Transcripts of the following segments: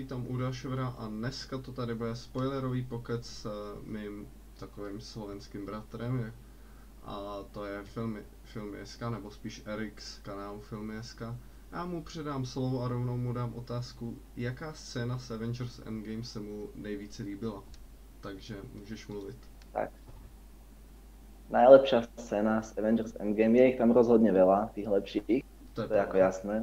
vítám u dalšího videa a dneska to tady bude spoilerový pokec s mým takovým slovenským bratrem a to je Filmy.sk, nebo spíš Erik z kanálu Filmy.sk. Já mu předám slovo a rovnou mu dám otázku, jaká scéna z Avengers Endgame se mu nejvíce líbila. Takže můžeš mluvit. Tak. Najlepšia scéna z Avengers Endgame, je ich tam rozhodne veľa, tých lepších, to je ako jasné.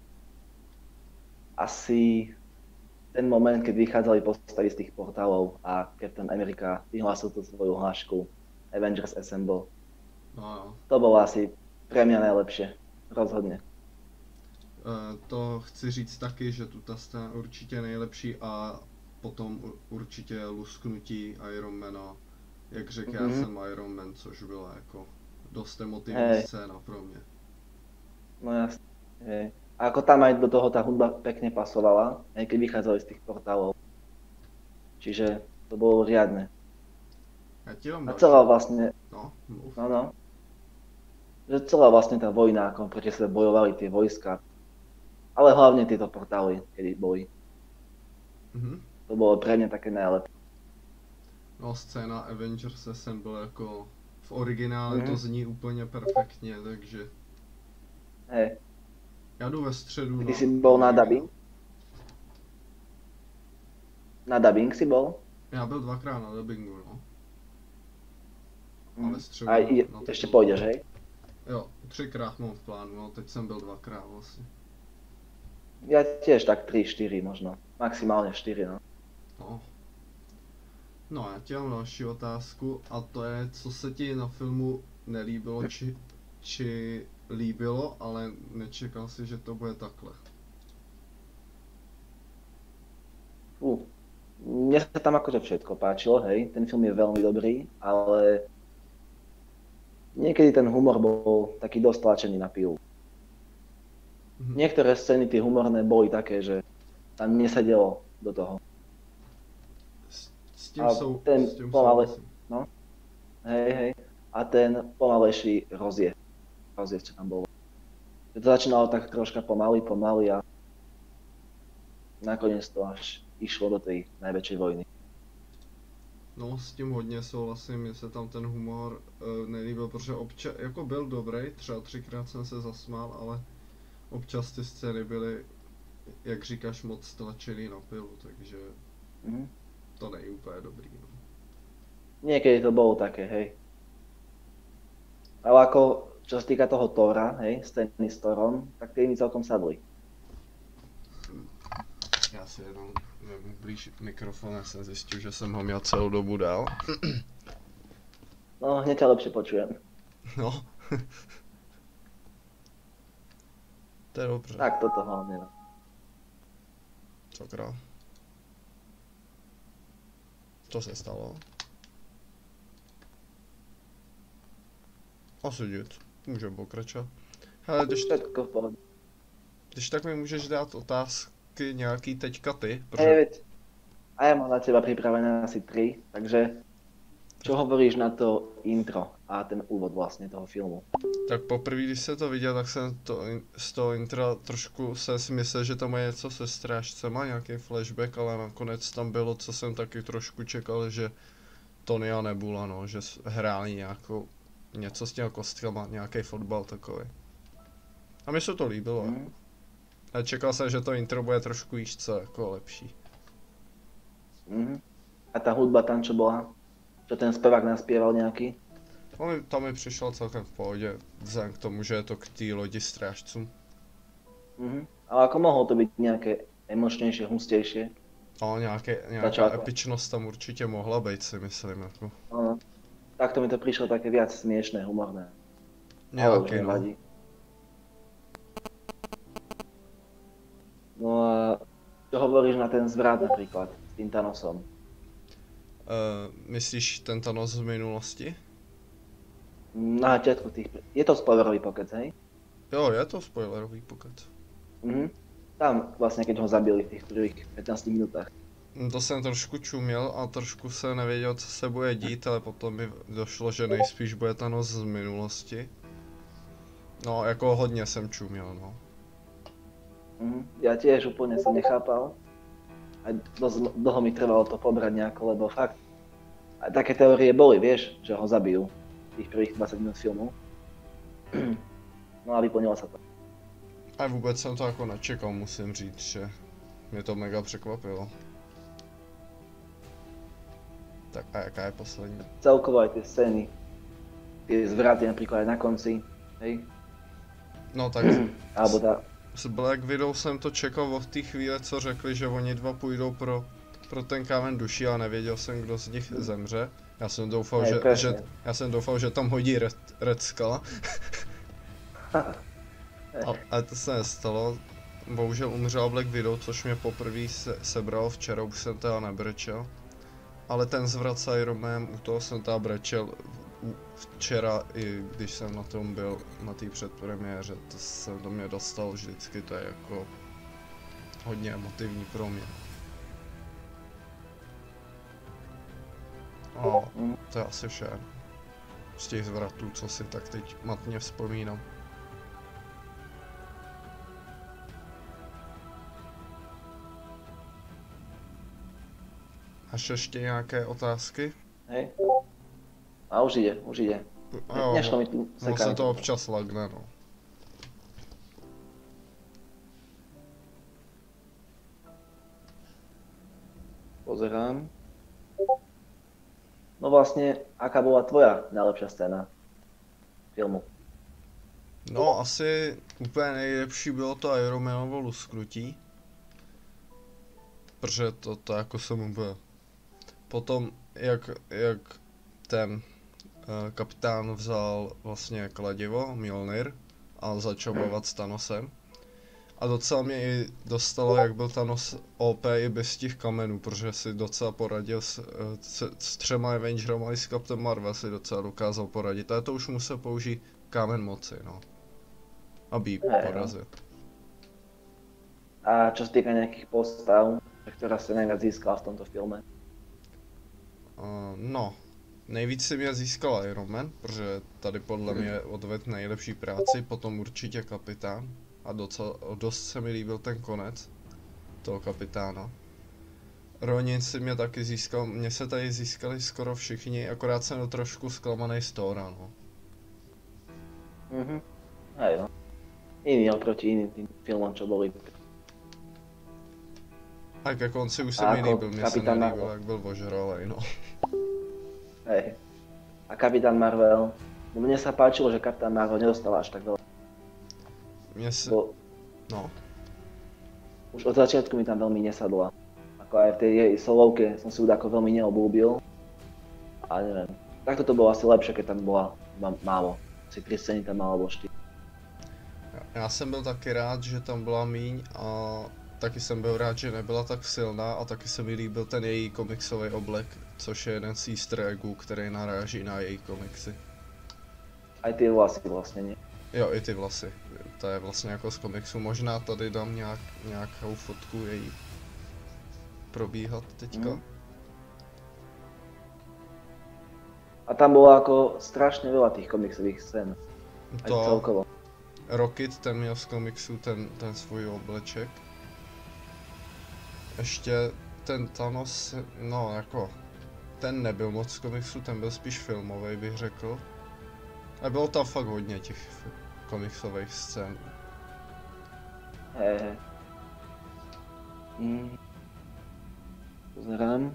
Asi ten moment, keď vychádzali postavy z tých portálov a Captain America vyhlásil tú svoju hlášku Avengers Assemble. No. To bolo asi pre mňa najlepšie, rozhodne. To chci říct taky, že tu ta scéna určitě nejlepší a potom určitě lusknutí Ironmana, jak řekl, já jsem Iron Man, což byla jako dost emotivní scéna pro mě. No jasne. A ako tam aj do toho tá hudba pekne pasovala, aj keď vychádzali z tých portálov. Čiže to bolo riadne. Ja ti vám a celá vlastne... No. Že celá vlastne tá vojna, ako proti sebe bojovali tie vojska. Ale hlavne tieto portály, kedy boli. To bolo pre mňa také najlepšie. No, scéna Avengers Assemble jako v originále to zní úplně perfektně, takže... Hej. Já jdu ve středu. Ty si bol na dubbing? Na dubbing si bol? Já byl dvakrát na dubbingu, no. A ve středu... A ešte pôjdeš, hej? Jo, 3krát mám v plánu, no teď jsem byl dvakrát vlastně. Ja tiež tak 3-4 možno. Maximálne 4, no. No, já ti mám další otázku a to je, co se ti na filmu nelíbilo, či líbilo, ale nečekal si, že to bude takhle. Mne sa tam akože všetko páčilo, hej, ten film je veľmi dobrý, ale niekedy ten humor bol taký dosť tlačený na pilu. Niektoré scény, tie humorné, boli také, že tam nesedelo do toho. S tím souhlasím. No, hej. A ten pomalejší rozjezd, čo tam bolo. To začínalo tak troška pomaly a nakoniec to až išlo do tej najväčšej vojny. No, s tím hodně souhlasím, mně se tam ten humor nelíbil, protože občas, jako byl dobrý, třeba 3krát jsem se zasmál, ale občas ty scény byly, jak říkáš, moc tlačený na pilu, takže to není úplně dobrý. No. Niekedy to bolo také, hej. Ale ako, čo sa týka toho Thora, hej, scény s Thorom, tak tie mi celkom sadli. Já si jenom vezmu blíž mikrofon, já jsem zjistil, že jsem ho měl celou dobu dál. No, hneď ťa lepšie počujem. No. To je dobře. Tak toto hlavne, no. Sakra. Co se stalo? Asi nic. Můžeme pokračovat. Hele, když tak mi můžeš dát otázky nějaký teďka ty, protože... A ja mám na teba pripravené asi 3, takže čo hovoríš na to intro a ten úvod vlastně toho filmu? Tak poprvé, když se to viděl, tak jsem z toho intra trošku si myslel, že tam je něco se strážcema, nějaký flashback, ale nakonec tam bylo, co jsem taky trošku čekal, že Tony a Nebula, no, že hráli něco s těma kostkama, nějaký fotbal takový. A mi se to líbilo. A čekal jsem, že to intro bude trošku jako lepší. A ta hudba tam, čo bola? Čo ten zpěvák naspieval nějaký? Tam mi přišel celkem v pohodě, vzhledem k tomu, že je to k té lodi strážcům. Ale ako mohlo to být nějaké emočnější, hustejší? No, nějaká epičnost tam určitě mohla být, si myslím. Jako. No, tak to mi to přišlo také viac smiešné, humorné. Nějaký, no. No a čo hovoríš na ten zvrat například s tým Thanosom? Myslíš ten Thanos z minulosti? Na začiatku tých... Je to spoilerový pokec, hej? Jo, je to spoilerový pokec. Tam vlastně, keď ho zabili v těch prvých 15 minutách. To jsem trošku čuměl a trošku se nevěděl, co se bude dít, ale potom mi došlo, že nejspíš bude Thanos z minulosti. No, jako hodně jsem čuměl, no. Ja tiež úplne som nechápal. aj dosť dlho mi trvalo to pobrať nejako, lebo fakt, aj také teórie boli, vieš, že ho zabijú tých prvých 20 minút filmu. No a vyplnilo sa to. A vůbec jsem to jako nečekal, musím říct, že mě to mega překvapilo. Tak a jaká je poslední? Celkovo aj tie scény, tie zvraty napríklad aj na konci, hej? No tak Alebo tá, s Black Widow jsem to čekal od té chvíle, co řekli, že oni dva půjdou pro ten kámen duší a nevěděl jsem, kdo z nich zemře. Já jsem doufal, já jsem doufal, že tam hodí Red Skull. A to se nestalo. Bohužel umřel Black Widow, což mě poprvé sebral, včera už jsem teda nebrečel. Ale ten zvrat s Iron Man, u toho jsem teda brečel včera, i když jsem na tom byl, na té předpremiéře, to se do mě dostal vždycky, to je jako hodně emotivní pro mě. A to je asi vše. Z těch zvratů, co si tak teď matně vzpomínám. Až ještě nějaké otázky? hej? A už ide, už ide. Nešlo mi tu No se to občas lagne, no. Pozerám. No vlastne, aká bola tvoja najlepšia scéna filmu? No asi úplně nejlepší bylo to Iron Manovo lusknutí. Protože to jako jsem úplně... Potom jak ten kapitán vzal vlastně kladivo, Mjolnir, a začal bojovat s Thanosem. A docela mě i dostalo, jak byl Thanos OP i bez těch kamenů, protože si docela poradil s 3 Avengerama i s Captain Marvel si docela dokázal poradit. Ale to už musel použít kámen moci, no. Aby porazil. A čo sa týka nejakých postav, ktorá sa najviac získala v tomto filme? No, nejvíc si mě získal Iron Man, protože tady podle mě odvedl nejlepší práci, potom určitě kapitán. A dost se mi líbil ten konec toho kapitána. Ronin si mě taky získal, mně se tady získali skoro všichni, akorát jsem byl trošku zklamaný z Thora, no. Hej, no. Iný oproti iným tým filmom, čo boli. A ke konci už se mi líbil, mně se nelíbil, jak byl ožralej, no. Hej. A Kapitán Marvel, no mne sa páčilo, že Kapitán Marvel nedostala až tak veľa. Mně se... No. Už od začiatku mi tam veľmi nesadla. Ako aj v tej jej solovke som si ju ako veľmi neobľúbil. A neviem. Takto to bolo asi lepšie, keď tam bola málo. Asi 3 scény tam malo, alebo 4. Já jsem byl taky rád, že tam byla míň a taky jsem byl rád, že nebyla tak silná a taky se mi líbil ten její komiksový oblek, což je jeden z easter eggů, který naráží na její komiksy. Aj tie vlasy vlastne, nie? Jo, i ty vlasy. To je vlastně jako z komiksu. Možná tady dám nějakou fotku její probíhat teďka. A tam bolo ako strašne veľa tých komiksových scén. Aj To celkovo. Rocket, ten měl z komiksu ten svůj obleček. Ještě ten Thanos, no jako, ten nebyl moc z komiksu, ten byl spíš filmový, bych řekl. A bylo tam fakt hodně těch komiksových scén. Hej. Pozerám.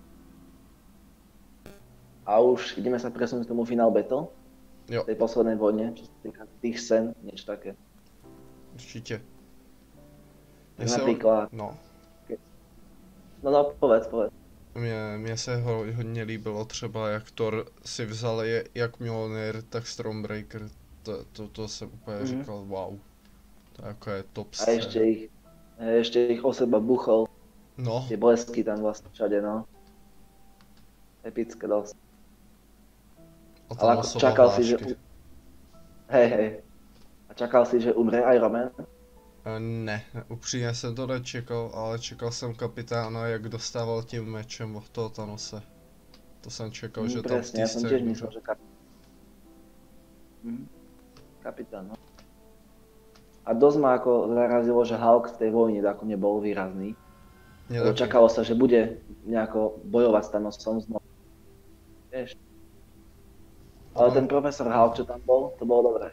A už ideme sa presunúť k tomu Final Battle? Jo. Tej poslednej vojne, čo sa týka tých scén, niečo také. Určitě. Napríklad. No. No, povedz. Mně se hodně líbilo třeba, jak Thor si vzal jak Mjolnir, tak Stormbreaker. To jsem úplně říkal, wow. To jako je top A scén. ešte ich o seba buchol. No. Tie blesky tam vlastne všade, no. Epické dosť. Ale ako čakal si, že... Hej. A čakal si, že umře Iron Man? Ne, upřímně jsem to nečekal, ale čekal jsem kapitána, jak dostával tím mečem od toho Thanose. To jsem čekal, že tam v té ja som tiež scéně myslel, že kapitán, no. A dosť ma ako zarazilo, že Hulk v tej vojne ako nebol výrazný. Mně Lebo taky. čakalo sa, že bude nejako bojovať s Thanosom znovu. Vieš? Ale Podle, ten profesor Hulk, čo tam bol, to bolo dobré.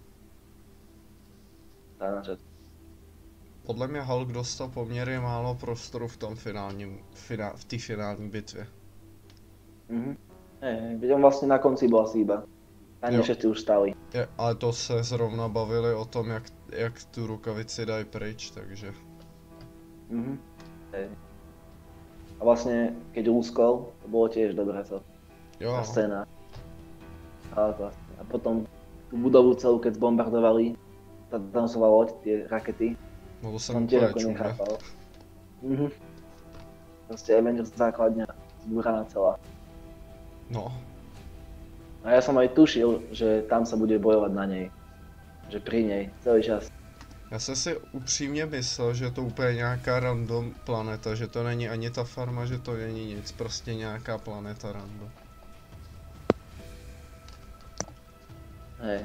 Tá na začiatku. podle mě Hulk dostal poměrně málo prostoru v tom v té finální bitvě. Veď on vlastne na konci bol asi iba. A nie Jo. všetci už stali. Ale to se zrovna bavili o tom, jak tu rukavici dají pryč, takže... Hej. A vlastne, keď lúskol, to bolo tiež dobré to. Jo, Tá scéna. Ale to vlastne. A potom tú budovu celú, keď zbombardovali, tá Thanosová loď, tie rakety, no to jsem som tiež úplně ako čumě. nechápal. Proste Avengers základňa zbúraná celá. No, A ja som aj tušil, že tam sa bude bojovať na nej. Že pri nej, celý čas. já jsem si upřímně myslel, že je to úplně nějaká random planeta, že to není ani ta farma, že to není nic, prostě nějaká planeta random. Hej.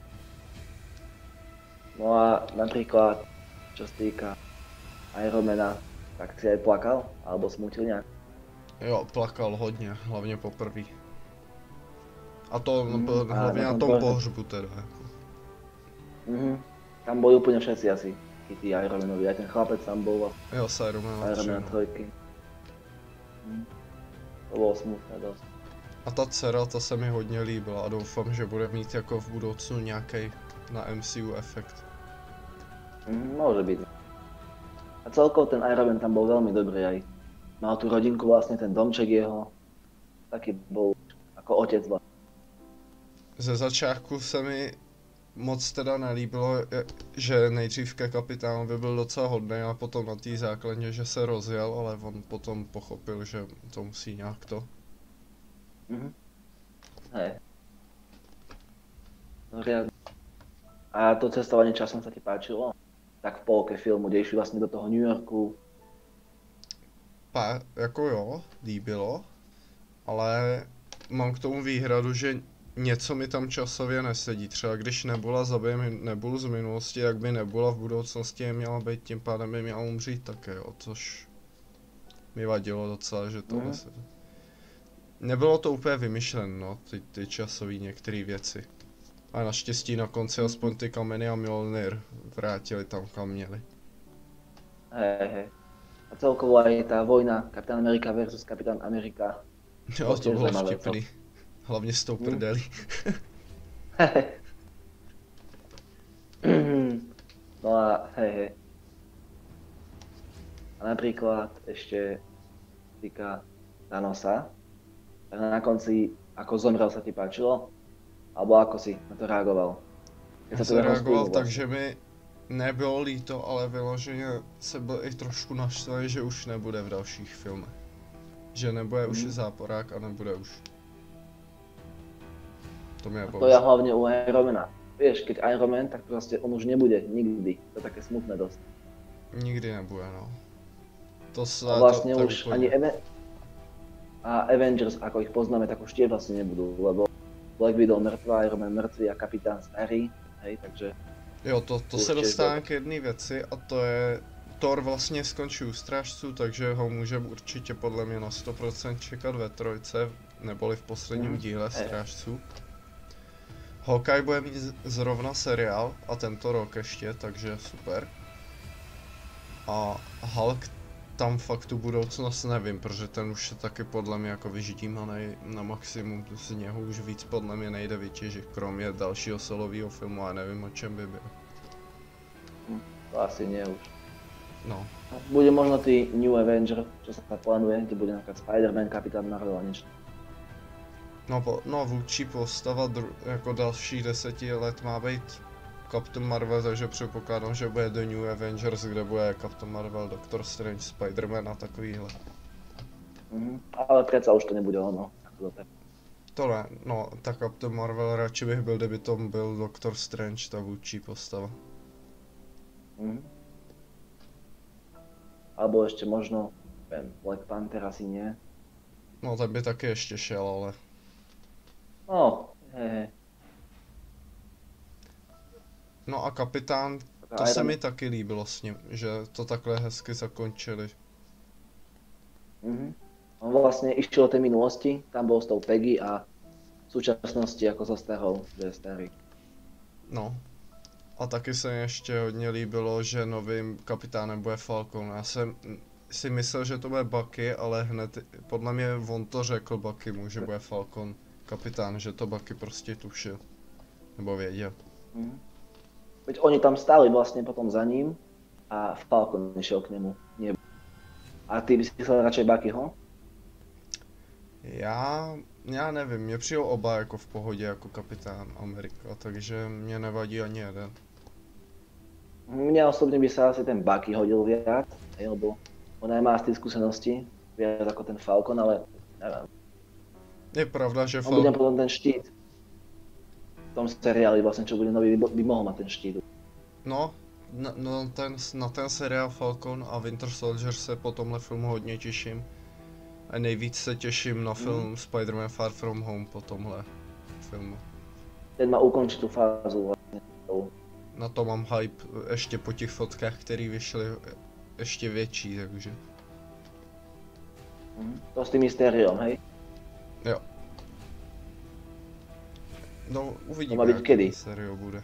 No a napríklad, čo sa týka Ironmana, tak si aj plakal? Alebo smutil nejak? Jo, plakal hodně, hlavně poprvé. A to A hlavně na na tom tom pohřbu. pohřbu teda. Jako. Tam boli úplne všetci asi. I tí Ironmanovi, aj ten chlapec tam bol Jo, s Iron v Man Iron 3, Man no. 3. To bolo smutné dosť. A ta dcera, ta se mi hodně líbila a doufám, že bude mít jako v budoucnu nějaký na MCU efekt. Môže byť. A celkovo ten Iron Man tam bol veľmi dobrý aj. Mal tú rodinku vlastne, ten domček jeho. Taký bol ako otec vlastne. Ze začátku se mi moc teda nelíbilo, že nejdřív ke kapitánovi byl docela hodný a potom na té základně, že se rozjel, ale on potom pochopil, že to musí nějak to. Hej. No riadne. A to cestovanie časom sa ti páčilo? Tak v polke filmu, kde išli vlastne do toho New Yorku. Jako jo, líbilo, ale mám k tomu výhradu, že něco mi tam časově nesedí. Třeba když Nebula zabije Nebulu z minulosti, jak by Nebula v budoucnosti je měla být, tím pádem by měla umřít také, jo, což mi vadilo docela, že to nesedí. Nebylo to úplně vymyšlené, no, ty časové některé věci. A naštěstí na konci aspoň ty kameny a Mjolnir vrátili tam, kam měli. Hej. A celkovo aj tá vojna Kapitán Amerika versus Kapitán Amerika. Jo, to tiež bylo zaujímavé, vtipný. Hlavně s tou prdelí. No a hej. A napríklad ešte týka Thanosa. Tak na konci, ako zomrel, sa ti páčilo? Alebo ako si na to reagoval? Já jsem reagoval tak, že mi nebylo líto, ale vyloženě se byl i trošku naštvaný, že už nebude v dalších filmech. Že nebude už záporák a nebude už. To mě To ja hlavne u Ironmana. Vieš, keď Iron Man, tak proste on už nebude nikdy. To je také smutné dosť. Nikdy nebude, no. To se A vlastne to už úplně. ani Avengers, ako ich poznáme, tak už tie vlastne nebudú, lebo Black Widow mŕtva, Iron Man mŕtvý a Kapitán starý, hej, takže... Jo, to se dostává k jedné věci a to je... Thor vlastně skončí u Strážců, takže ho můžeme určitě podle mě na 100% čekat ve trojce, neboli v posledním díle Strážců. Hawkeye bude mít zrovna seriál a tento rok ještě, takže super. A Hulk tam fakt tu budoucnost nevím, protože ten už je taky podle mě jako vyždímaný na maximum, z něho už víc podle mě nejde vytěžit, kromě dalšího solového filmu a nevím o čem by byl. To asi nie už. No. Bude možno tý New Avenger, čo sa plánuje, kde bude napríklad Spider-Man, Kapitán Marvel a niečo. No vůdčí postava jako další 10 let má být Captain Marvel, takže předpokládám, že bude The New Avengers, kde bude Captain Marvel, Doctor Strange, Spider-Man a takovýhle. Ale predsa už to nebude ono. To ne, no tak Captain Marvel radši bych byl, kdyby to byl Doctor Strange, ta vůdčí postava. Alebo ešte možno, neviem, Black Panther asi nie. No ten by taky ještě šel, ale... No, hej. No a Kapitán, to se mi taky líbilo s ním, že to takhle hezky zakončili. On vlastne išiel do tej minulosti, tam bol s tou Peggy a v súčasnosti ako so starou, že je starý. No. A taky se mi ještě hodně líbilo, že novým kapitánem bude Falcon. Já jsem si myslel, že to bude Bucky, ale hned, podle mě on to řekl Buckymu, že bude Falcon kapitán, že to Bucky prostě tušil. Nebo věděl. Veď oni tam stáli vlastne potom za ním a Falcon išiel k nemu. Nie. A ty by si chcel radšej Buckyho? Já nevím, mě přijel oba jako v pohodě jako kapitán Amerika, takže mě nevadí ani jeden. Mne osobne by sa asi ten Bucky hodil viac, lebo on aj má z tej skúsenosti, viac ako ten Falcon, ale neviem. Je pravda, že On bude potom ten štít. V tom seriáli vlastne, čo bude nový, by mohol mať ten štít. No, na ten seriál Falcon a Winter Soldier se po tomhle filmu hodně těším. A nejvíc se těším na film Spider-Man Far From Home po tomhle filmu. Ten má ukončiť tú fázu vlastne. Na to mám hype ještě po těch fotkách, které vyšly ještě větší, takže. To s tým Mysteriom, hej? Jo. No, uvidíme, To má byť kedy? seriál bude.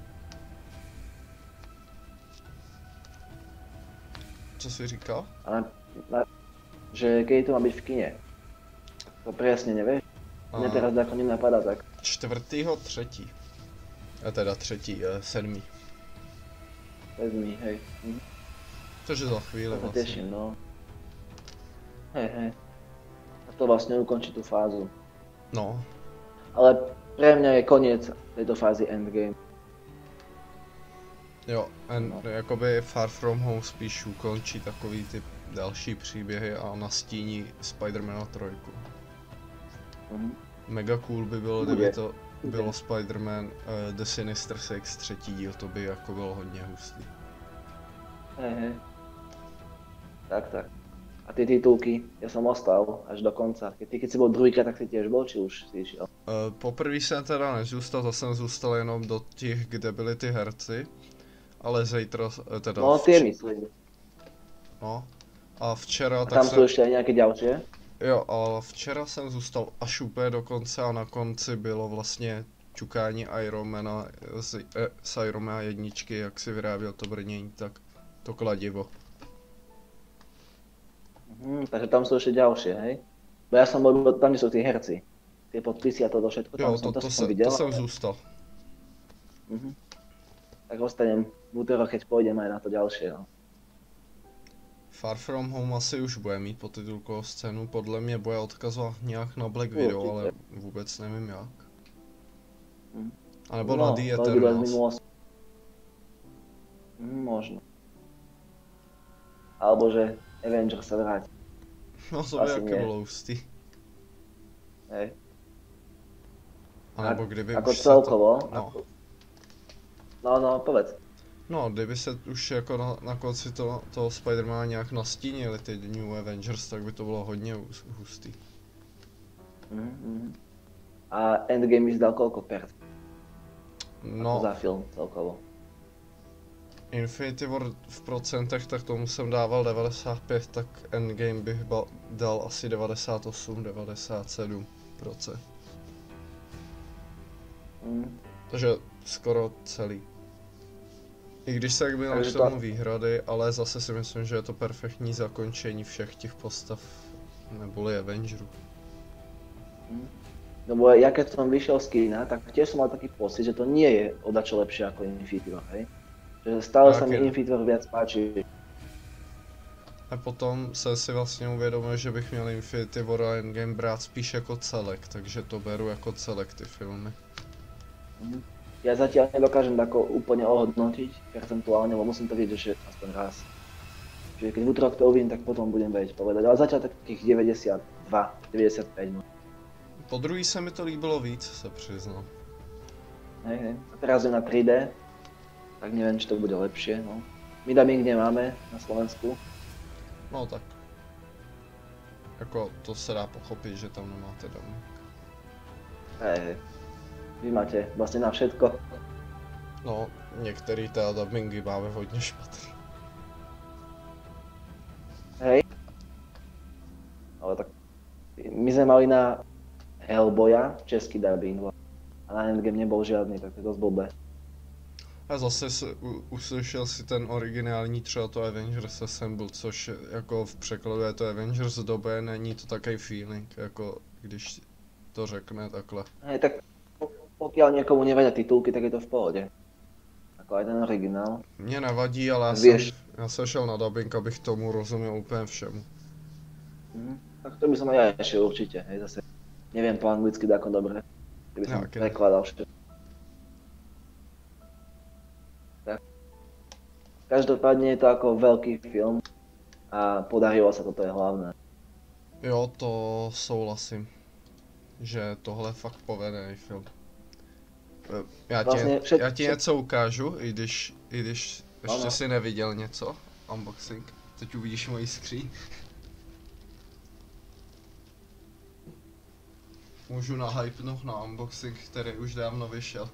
Co jsi říkal? Ale, že kedy to má byť v kine? To presne nevieš? Mne teraz ako nenapadá tak. 4.3. A teda 7. Vezmi, hej. Což je za chvíli To sa vlastně. teším, no. Hej. A to vlastne ukončí tú fázu. No, Ale pre mňa je koniec tejto fázy Endgame. jo, jakoby Far From Home spíš ukončí takový ty další příběhy a nastíní Spider-Mana 3. Mega cool by bylo, kdyby to bylo Spider-Man The Sinister Six, třetí díl, to by jako bylo hodně hustý. Hej. Tak. A tie titulky, ja som ostal až do konca. Keď si bol druhýkrát, tak si tiež bol, či už si išiel? Poprvé jsem teda nezůstal, to jsem zůstal jenom do těch, kde byly ty herci. Ale zítra, teda... No, tie myslím. No. A včera A tak tam sú ešte aj nejaké ďalšie? Jo, a včera jsem zůstal až úplně do konce a na konci bylo vlastně ťukání Ironmana z Ironmana 1, jak si vyráběl to brnění, tak to kladivo. Takže tam sú ešte ďalšie, hej? Bo ja som bol, tam sú tí herci. Tie podpisy a toto všetko, tam Jo, som, to som videl. to jsem zůstal. Tak ostanem v útorok, keď pôjdem aj na to ďalšie, no. Far From Home asi už bude mít podtitulkovou scénu, podle mě bude odkazovat nějak na Black Widow, ale vůbec nevím jak. A nebo na The Eternals. Možno. Alebo že Avengers sa vráti. No to by jaké bylo hustý. Hej. A nebo kdyby ako už celkovo. se to, No, povedz. No, kdyby se už jako na konci toho Spider-Mana nějak nastínili ty New Avengers, tak by to bylo hodně hustý. A Endgame by zdal koľko perc? No, Za film celkovo. Infinity War v procentech, tak tomu jsem dával 95, tak Endgame bych dal asi 98-97%. Takže skoro celý. I když se jakby k tomu výhrady, ale zase si myslím, že je to perfektní zakončení všech těch postav, neboli Avengerů. No bo ja keď som vyšiel z kina, tak tiež som mal taký pocit, že to nie je odačo lepšie ako Infinity War, hej? Že stále sa mi Infinity War viac páči. A potom jsem si vlastně uvědomil, že bych měl Infinity War a Endgame brát spíš jako celek, takže to beru jako celek ty filmy. Ja zatiaľ nedokážem tako úplne ohodnotiť percentuálne, lebo musím to vidieť ešte aspoň raz. Čiže keď v útorok to uvidím, tak potom budem vedieť povedať, ale zatiaľ takých 92, 95. No. Po druhý se mi to líbilo víc, se přiznám. Hej. A teraz je na 3D, tak neviem, či to bude lepšie, no. My dubbing nemáme na Slovensku. No tak. Jako to se dá pochopit, že tam nemáte dubbing. Hej. Vy máte vlastne na všetko. No, některý teda dubbingy máme hodně špatný. Hej. sme mali na Hellboya český dubbing. A na Endgame nebol žiadny, tak to je dosť blbé. A zase uslyšel si ten originální třeba to Avengers Assemble, což jako v překladu je to Avengers dobe, není to takový feeling, jako když to řekne takhle. Hej, tak pokiaľ niekomu nevadia titulky, tak je to v pohode. Ako aj ten originál. Mně nevadí, ale Vieš. já jsem šel na dubbing, abych tomu rozuměl úplně všemu. Tak to by som aj ja išiel určite, hej, zase neviem po anglicky ako dobre, keby som Nejaké. prekladal všetko. Tak. Každopádne je to ako veľký film a podarilo sa, toto je hlavné. Jo, to souhlasím, že tohle je fakt povedený film. Vlastně Já ti něco ukážu, i když ještě si neviděl něco, unboxing. Teď uvidíš moji skříň. Můžu nahypnout na unboxing, který už dávno vyšel.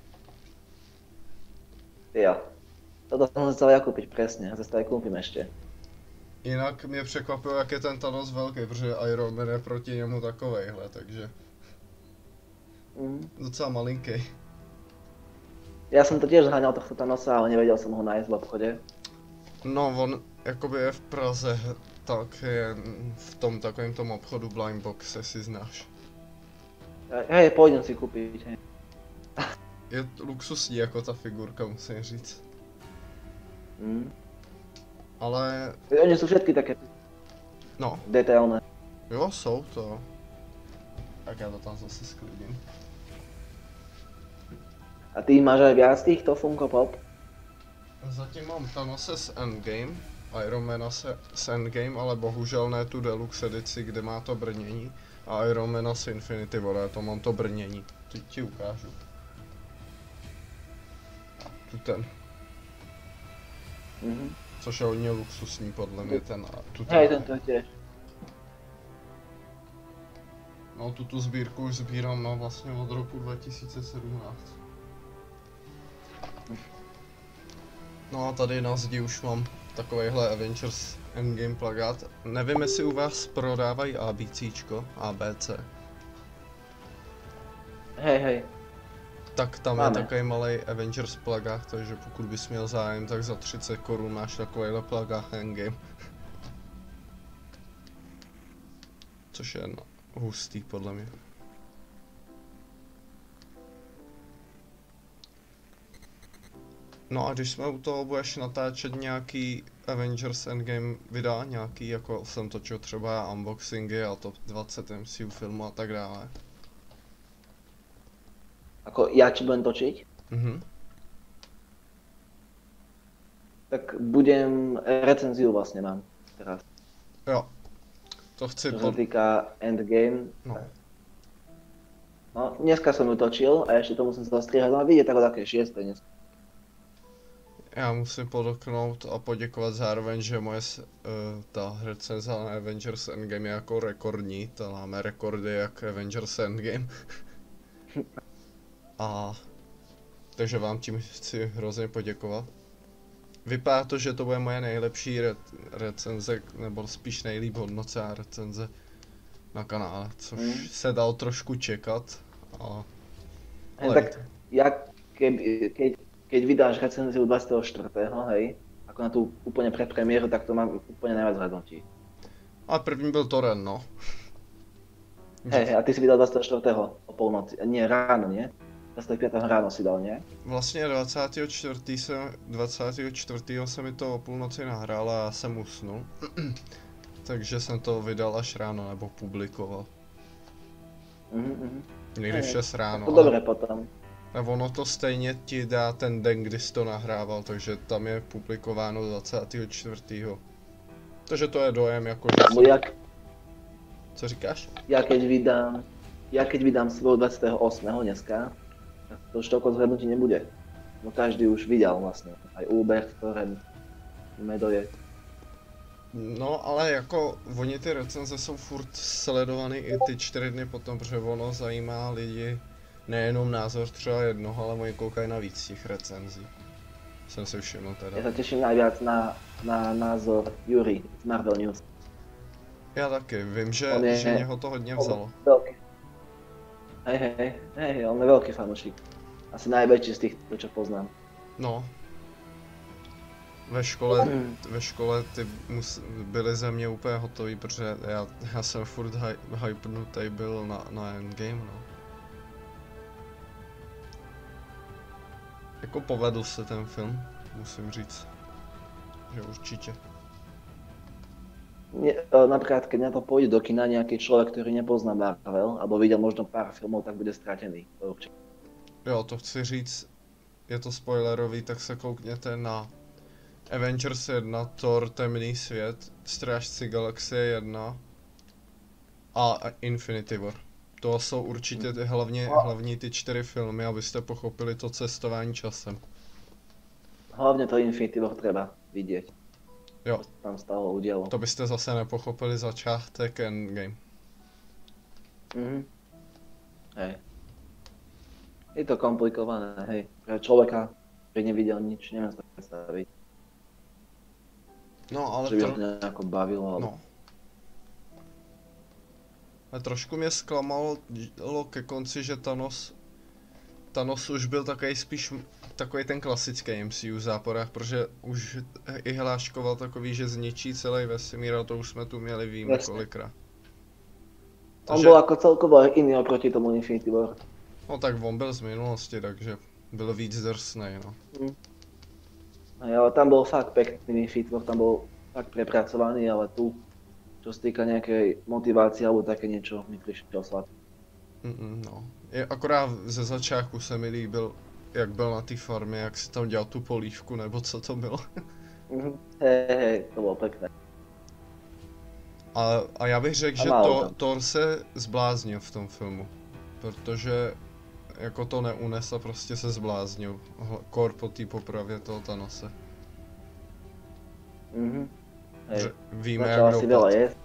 Jo. Toto som chcel ja kúpiť presne, zase to aj kúpim ešte. Jinak mě překvapilo, jak je ten Thanos velký, protože Iron Man je proti němu takovejhle, takže docela malinký. Ja som to tiež zháňal tohto Thanosa, ale nevedel som ho nájsť v obchode. No, on jakoby je v Praze, tak je v tom takovém tom obchodu Blind Box, jestli znáš. Hej, pôjdem si kúpiť, hej. Je luxusní jako ta figurka, musím říct. Ale, Oni sú všetky také no, detailné. jo, jsou to. Tak já to tam zase sklidím. A ty máš aj viac týchto Funko Pop? Zatím mám Thanose z Endgame, Iron Mana z Endgame, ale bohužel ne tu Deluxe edici, kde má to brnění. A Iron Mana z Infinity War, to mám to brnění. Teď ti ukážu. Tu ten. Což je hodně luxusní podle mě ten. Hej, tento tiež. No, tuto sbírku už sbírám no, vlastně od roku 2017. No a tady na zdi už mám takovejhle Avengers Endgame plakát. Nevím, jestli u vás prodávají ABCčko, ABC. Hej. Tak tam Máme. je takový malý Avengers plakát, takže pokud bys měl zájem, tak za 30 korun máš takovýhle plakát Endgame. Což je hustý podle mě. No a když jsme u toho, budeš natáčet nějaký Avengers Endgame videa, nějaký jako jsem točil třeba unboxingy a top 20 MCU filmu a tak dále. Ako ja či budem točiť? Tak budem recenziu vlastne mám teraz. Jo. To chci Čo sa týka Endgame. No, dneska som ju točil a ešte to musím zastrihať, no a vidieť tak o také 6. dnes. Já musím podotknout a poděkovat zároveň, že moje ta recenze na Avengers Endgame je jako rekordní, to máme rekordy jak Avengers Endgame. A takže vám tím chci hrozně poděkovat. Vypadá to, že to bude moje nejlepší recenze, nebo spíš nejlíp hodnocená recenze na kanále, což se dal trošku čekat. A... Tak ja keď vydáš recenziu 24. hej, ako na tú úplne predpremiéru, tak to mám úplne najviac zhodnotí. A první byl Toren, no. Hej, a ty si vydal 24. o polnoci, nie, ráno, nie? 25. ráno si dal, nie? Vlastně 24. se mi to o půlnoci nahrálo a já jsem usnul. Takže jsem to vydal až ráno, nebo publikoval. Někdy v 6 ráno. To dobré potom. A ono to stejně ti dá ten den, kdy jsi to nahrával, takže tam je publikováno 24. Takže to je dojem jako, že Co říkáš? Ja keď vydám svojho 28. dneska, tak to už toľko zhľadnutí nebude. No každý už videl vlastne, aj Uber, Torrent, Medoje. No ale jako, oni ty recenze jsou furt sledovaný i ty 4 dny potom, protože ono zajímá lidi nejenom názor třeba jednoho, ale oni koukají na víc těch recenzí. Jsem si všiml teda. Ja sa teším najviac na názor Juri z Marvel News. Já taky, vím, On že je něho to hodně vzalo. veľký. Hej, on je veľký fanúšik. Asi najväčší z tých, čo poznám. No, ve škole ty byly ze mě úplně hotový, protože já jsem furt hypnutý byl na Endgame, no. Jako povedl se ten film, musím říct, že určitě. Napríklad, keď na to pôjde do kina nejaký človek, ktorý nepozná Marvel, alebo videl možno pár filmov, tak bude stratený. To určite. Jo, to chci říct, je to spoilerový, tak se koukněte na Avengers 1, Thor, Temný svět, Strážci galaxie 1 a Infinity War. To jsou určitě hlavní ty 4 filmy, abyste pochopili to cestování časem. Hlavne to Infinity War treba vidieť. Jo. Co tam z toho udialo. To byste zase nepochopili začátek Endgame. Hej. Je to komplikované, hej. Pre človeka, ktorý nevidel nič, neviem si to predstaviť. No, ale že by ho to nejako bavilo, ale... No. A trošku mě zklamalo ke konci, že Thanos už byl takový ten klasický MCU v záporách, protože už i hláškoval takový, že zničí celý vesmír a to už jsme tu měli víme kolikrát. On byl jako celkovo jiný oproti tomu Infinity War. No tak on byl z minulosti, takže byl víc drsnej, no. Ale tam byl fakt pekný Infinity War, tam byl fakt prepracovaný, ale tu, čo se týka nějaké motivace alebo také něco, mi přišel slabý. No. Akorát ze začátku se mi líbil, jak byl na té farmě, jak si tam dělal tu polívku, nebo co to bylo. Hej, to bylo pekné. A já bych řekl, že Thor se zbláznil v tom filmu, protože jako to neunes a prostě se zbláznil, kor po té popravě toho Thanose. Víme, jak začal si veľa jesť.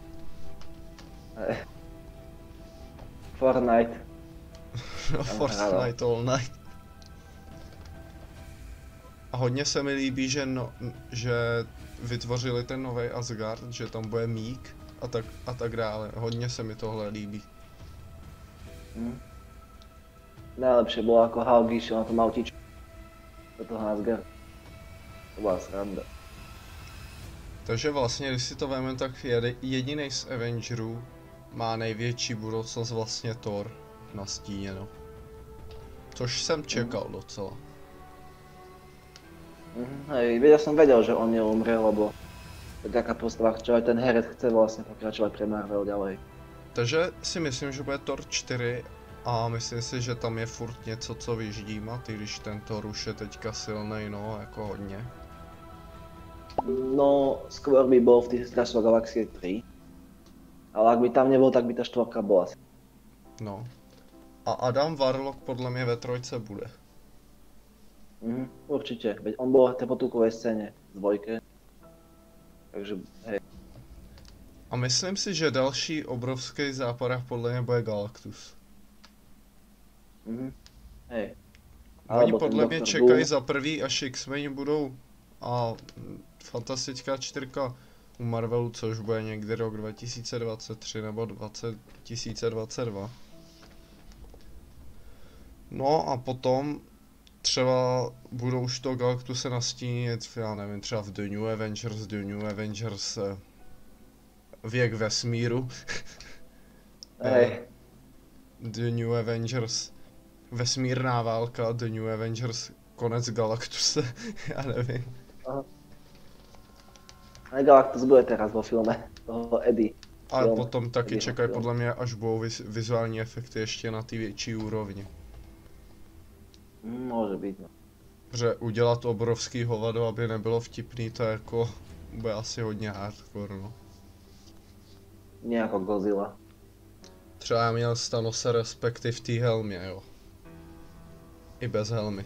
Fortnite. Fortnite all night. A hodně se mi líbí, že vytvořili ten nový Asgard, že tam bude Mík a tak dále. Hodně se mi tohle líbí. Najlepšie bolo, ako Hulk išiel na tom autičku do toho Asgard. To byla sranda. Takže vlastně, když si to vezmeme, tak jediný z Avengerů má největší budoucnost vlastně Thor nastíněno. Což jsem čekal docela. Hej, ja som vedel, že on neumrie, lebo taká postava, čo aj ten herec chce vlastne pokračovať pre Marvel ďalej. Takže si myslím, že bude Thor 4 a myslím si, že tam je furt něco, co vyždímat, i když ten Thor už je teďka silnej, no, jako hodně. No, skôr by bol v tých Strážcoch galaxie 3. Ale ak by tam nebol, tak by ta 4 bola. No. A Adam Warlock podle mě ve 3 bude. Určite, veď on bol v tej potulkovej scéne v 2. Takže hej. A myslím si, že další obrovský záporách podle mě bude Galactus. Hej. Oni podle mě čekají za prvý, až X-Men budou a Fantastická 4 u Marvelu, což bude někdy rok 2023 nebo 2022. No a potom třeba budou už to Galactuse nastínit, já nevím, třeba v The New Avengers věk vesmíru. The New Avengers vesmírná válka, The New Avengers konec Galactuse, já nevím. A Galactus bude teraz vo filme toho Eddie. Ale potom taky čekají podle mě, až budou vizuální efekty ještě na té větší úrovni. Může být, no. Protože udělat obrovský hovado, aby nebylo vtipný, to jako bude asi hodně hardcore, no. Nějako Godzilla. Třeba já měl Thanose respekty v té helmě, jo. I bez helmy.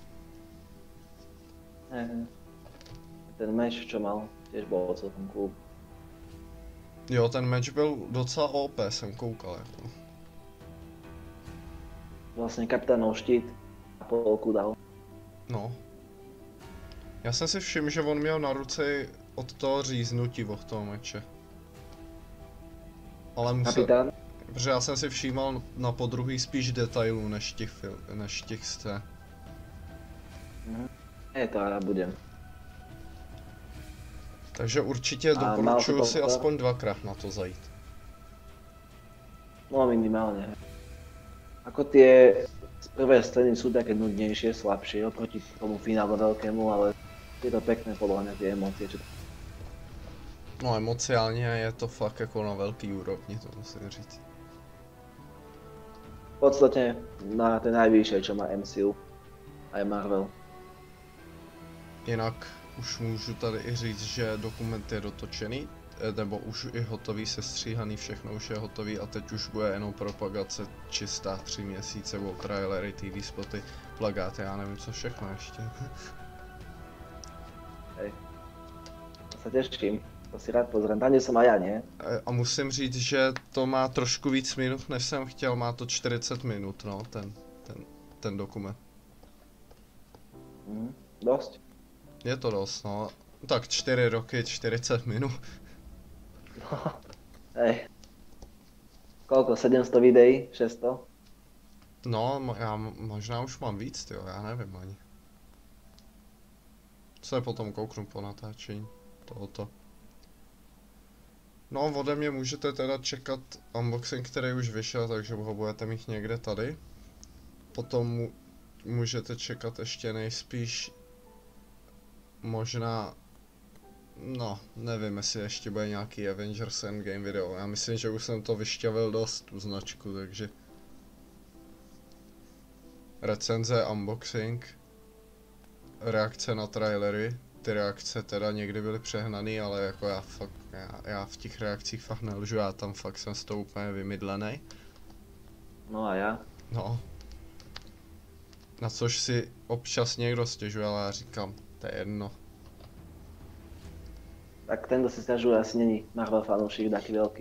Ten meč, čo mal, tiež bol celkom cool. Jo, ten meč byl docela OP, jsem koukal, jako. Vlastně kapitánov štít a polku dal. No. Já jsem si všiml, že on měl na ruce od toho říznutí od toho meče. Ale musel, Kapitán? protože já jsem si všímal na podruhý spíš detailů než těch z té. To já budem. Takže určitě A mal doporučuju si si pozor? aspoň dvakrát na to zajít. No minimálne. Ako tie prvé scény sú také nudnejšie, slabšie oproti tomu finále veľkému, ale je to pekné podľa mňa tie emócie, čo No emociálně je to fakt jako na velký úrovni, to musím říct. v podstate na tej najvyššej, čo má MCU aj Marvel. Jinak už můžu tady i říct, že dokument je dotočený, nebo už je hotový, sestříhaný, všechno už je hotový a teď už bude jenom propagace čistá 3 měsíce, o trailery, TV spoty, plagáty, já nevím co všechno ještě. Hej. To sa teším, to si rád pozriem. Tam, kde som aj ja, nie? A musím říct, že to má trošku víc minut, než jsem chtěl, má to 40 minut, no, ten dokument. Dosť. Je to dost, no. Tak 4 roky, 40 minut. No, hej. Koľko? 700 videí? 600? No, já možná už mám víc, tyjo, já nevím ani. Se potom kouknu po natáčení tohoto. No, ode mě můžete teda čekat unboxing, který už vyšel, takže ho budete mít někde tady. Potom můžete čekat ještě nejspíš možná, no, nevím, jestli ještě bude nějaký Avengers Endgame video. Já myslím, že už jsem to vyšťavil dost, tu značku, takže recenze, unboxing, reakce na trailery. Ty reakce teda někdy byly přehnaný, ale jako já v těch reakcích fakt nelžu, já tam fakt jsem z toho úplně vymydlený. No a ja? No. Na což si občas někdo stěžuje, ale já říkám, to je jedno. Tak ten, kto si sťažuje, asi není Marvel fanúšik taký veľký.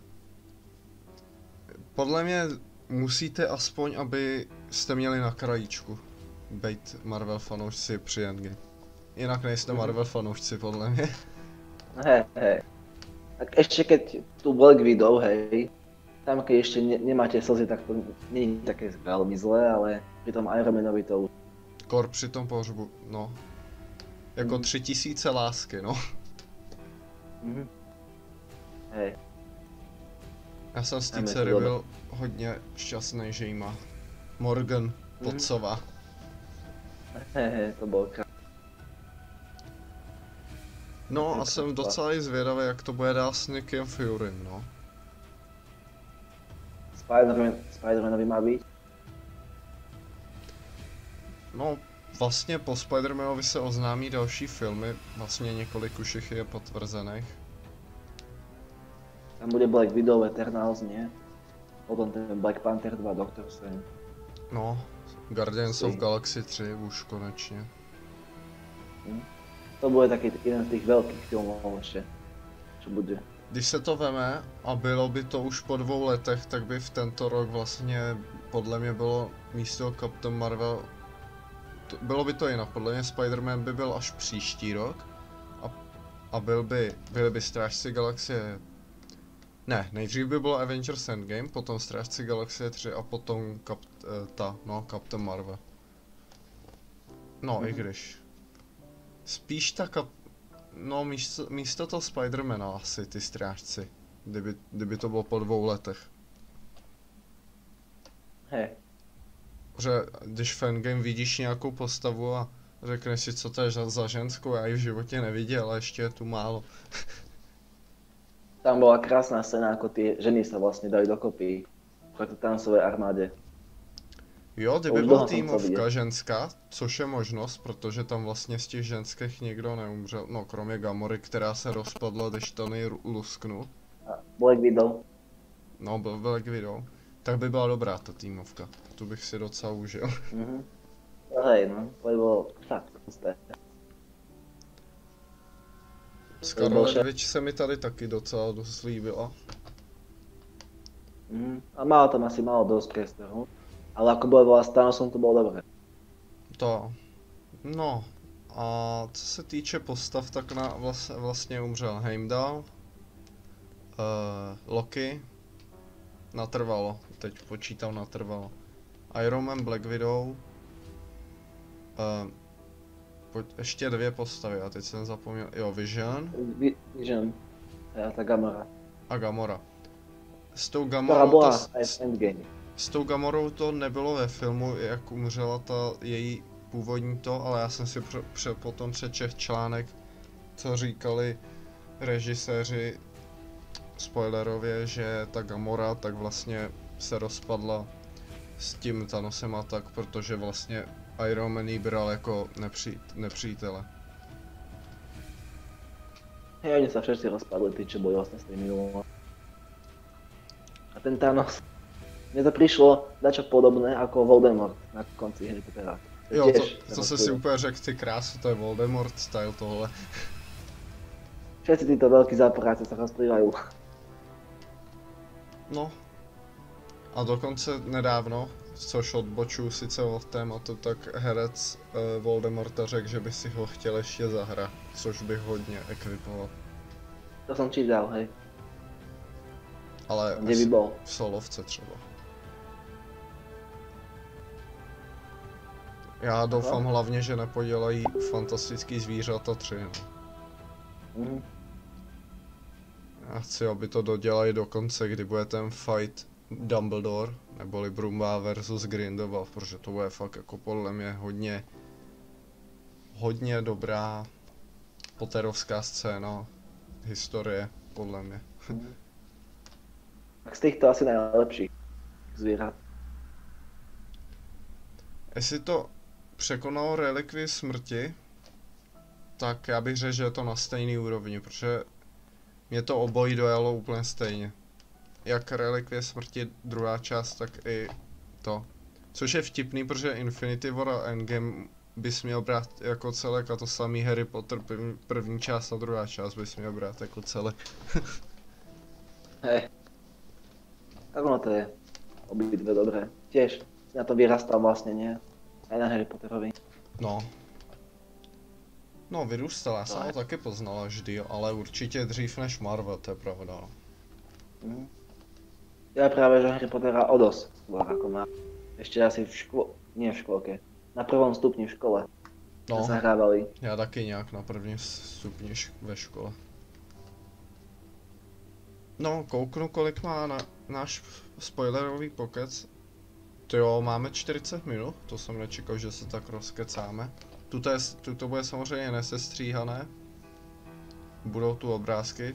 Podle mě musíte aspoň, aby jste měli na krajíčku být Marvel fanoušci při Endgame. Jinak nejste Marvel fanoušci, podle mě. Hej. Tak ešte keď tu Black Widow, hej, tam keď ešte nemáte slzy, tak to nie je také veľmi zlé, ale pri tom Iron Manovi to už... Kor při tom pohřbu, no. Jako 3000 lásky, no. Hej. Já jsem z té Dáme dcery to byl hodně šťastný, že jí má Morgan Pottsova. Hej, to bol krát. No a jsem docela i zvědavý, jak to bude dál s Nickem Furym, no. Spider-Manovi má byť. No, vlastně po Spider-Manovi se oznámí další filmy, vlastně několik už jich je potvrzených. Tam bude Black Widow, Eternals, nie? Potom ten Black Panther 2, Doctor Strange. No, Guardians of Galaxy 3 už konečně. To bude taký jeden z tých veľkých filmov ešte, čo bude. Když se to veme a bylo by to už po 2 letech, tak by v tento rok vlastně podle mě bylo místo Captain Marvel, bylo by to jinak, podle mě Spider-Man by byl až příští rok a byly by Strážci Galaxie, ne, nejdřív by bylo Avengers Endgame, potom Strážci Galaxie 3 a potom Captain Marvel. No, i když. Spíš no místo toho Spidermana asi ty Strážci, kdyby to bylo po 2 letech. Hej. Že když v Endgame vidíš nějakou postavu a řekneš si, co to je za ženskou, já ji v životě neviděl, ale ještě je tu málo. Tam bola krásna scéna, ako tie ženy sa vlastne dali dokopy proti Thanosovej armáde. Jo, kdyby Už byl dlouho jsem chcel týmovka vidět. ženská, což je možnost, protože tam vlastně z těch ženských nikdo neumřel, no kromě Gamory, která se rozpadla, když Tony lusknul. A Black Widow. No, byl Black Widow. Tak by byla dobrá ta týmovka, tu bych si docela užil. No hej, no, to by bolo fakt pusté. Scarlet Witch se mi tady taky docela dost líbila. A malo tam asi málo dosť priestoru. Ale ako bojovala s Thanosom, to bolo dobré. No, a co se týče postav, tak vlastně umřel Heimdall, Loki, natrvalo, teď počítám natrvalo. Iron Man, Black Widow, ještě 2 postavy, a teď jsem zapomněl, jo, Vision Vision. A ta Gamora. a Gamora. S tou Ktorá Gamorou bola to, aj v Endgame. s tou Gamorou to nebylo ve filmu, jak umřela ta její původní to, ale já jsem si potom přečetl článek, co říkali režiséři spoilerově, že ta Gamora tak vlastně se rozpadla s tím Thanosem a tak, protože vlastně Iron Man jí bral jako nepřítele. Hej, oni sa všetci rozpadli, tí, čo boli vlastne s tým minulom. A ten Thanos, mne to prišlo dačo podobné ako Voldemort na konci Harry Pottera. Jo, to se si úplně řekl, ty krásu, to je Voldemort style tohle. Všetci títo veľkí záporáci sa rozplývajú. No. A dokonce nedávno, což odbočuju sice od tématu, tak herec Voldemorta řekl, že by si ho chtěl ještě zahrát, což bych hodně ekvipoval. To som čítal, hej. Ale Kde by bol? v solovce třeba. Já doufám hlavně, že nepodělají Fantastický zvířata 3. No. Mhm. Já chci, aby to dodělají do konce, kdy bude ten fight Dumbledore, neboli Brumba versus Grindelwald, protože to bude fakt jako podle mě hodně dobrá potterovská scéna historie, podle mě. Tak z týchto asi najlepších zvierat. Jestli to překonalo relikvii smrti, tak já bych řekl, že je to na stejný úrovni, protože mě to obojí dojalo úplně stejně. Jak relikvie smrti druhá část, tak i to. Což je vtipný, protože Infinity War a Endgame bys měl brát jako celek a to samý Harry Potter první část a druhá část bys měl brát jako celek. Hej. Tak ono to je. Obidve dobré. Tiež na to vyrastal vlastne, nie? Aj na Harry Potterovi. No. No, vyrůstal, já jsem ho taky poznal až díl, ale určitě dřív než Marvel, to je pravda. Mhm. Ja práve, že Harry Pottera o dosť skôr ako má. Ešte asi nie v škôlke. Na prvom stupni v škole. No, Sa hrávali. já taky nějak na prvním stupni ve škole. No, kouknu, kolik má náš spoilerový pokec. Jo, máme 40 minut, to jsem nečekal, že se tak rozkecáme. Tuto bude samozřejmě nesestříhané. Budou tu obrázky.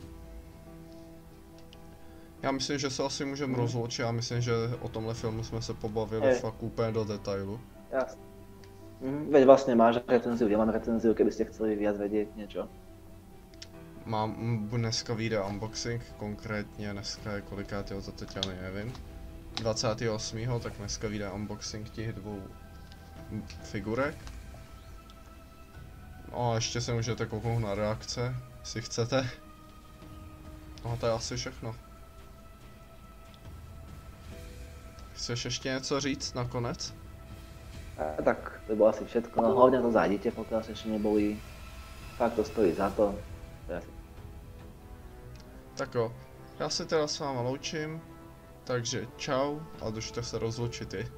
Já myslím, že se asi můžeme rozloučit, já myslím, že o tomhle filmu jsme se pobavili fakt úplně do detailu. Jasne. Veď vlastne máš recenziu, ja mám recenziu, keby ste chceli viac vedieť niečo. Dneska vyjde unboxing, konkrétně dneska je kolikátého, to teď ani nevím. 28. tak dneska vyjde unboxing těch 2 figurek. No a ještě se můžete kouknout na reakce, jestli chcete. No a to je asi všechno. Chceš ještě něco říct nakonec? A tak to bolo asi všetko, no hlavne to zájdite, pokiaľ ste ešte neboli. Fakt to stojí za to. Tak jo, já se teda s váma loučím, takže čau a držte se rozlučit i.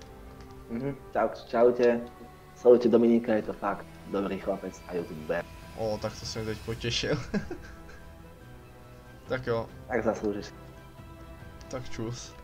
Čaute. Sledujte Dominika, je to fakt dobrý chlapec a youtuber. O, tak to jsem teď potěšil. Tak jo. Tak zaslúžiš. Tak čus.